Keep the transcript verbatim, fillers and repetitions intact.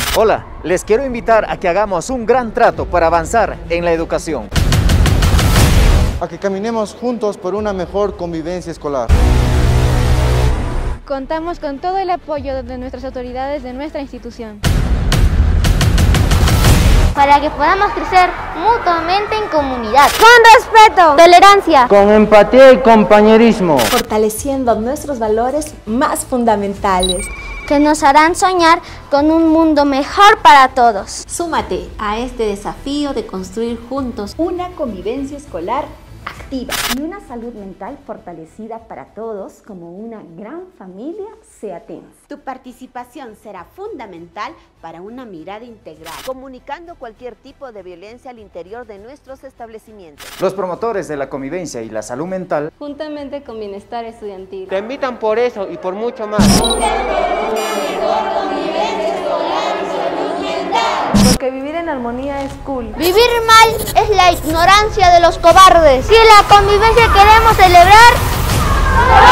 Hola, les quiero invitar a que hagamos un gran trato para avanzar en la educación. A que caminemos juntos por una mejor convivencia escolar. Contamos con todo el apoyo de nuestras autoridades de nuestra institución. Para que podamos crecer mutuamente en comunidad. Con respeto, tolerancia, con empatía y compañerismo. Fortaleciendo nuestros valores más fundamentales. Que nos harán soñar con un mundo mejor para todos. Súmate a este desafío de construir juntos una convivencia escolar activa y una salud mental fortalecida para todos como una gran familia seatense. Tu participación será fundamental para una mirada integral, comunicando cualquier tipo de violencia al interior de nuestros establecimientos. Los promotores de la convivencia y la salud mental, juntamente con Bienestar Estudiantil, te invitan por eso y por mucho más. Porque vivir en armonía es cool. Vivir mal es la ignorancia de los cobardes. Si la convivencia queremos celebrar...